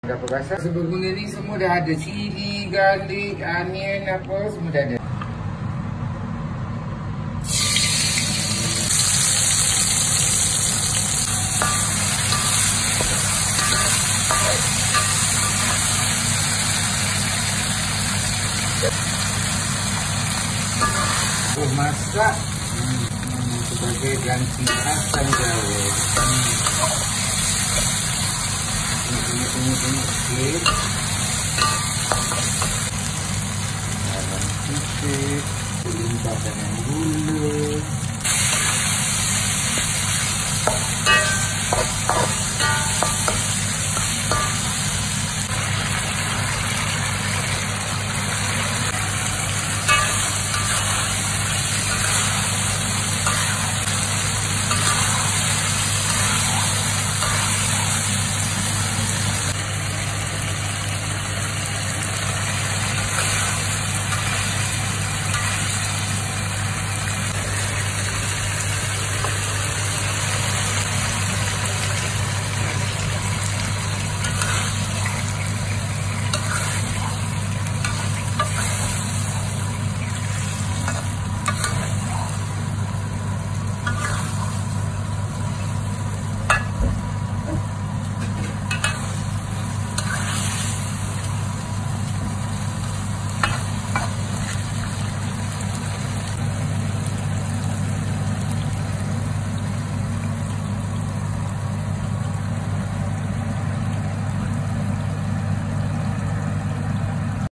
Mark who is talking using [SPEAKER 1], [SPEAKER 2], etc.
[SPEAKER 1] Berapa rasa sebelum ni semua dah ada cili, garlic, onion apa semua dah ada. Masak sebagai ganti asam jawa. Tengok sikit. Garam sikit, limpah dengan gula.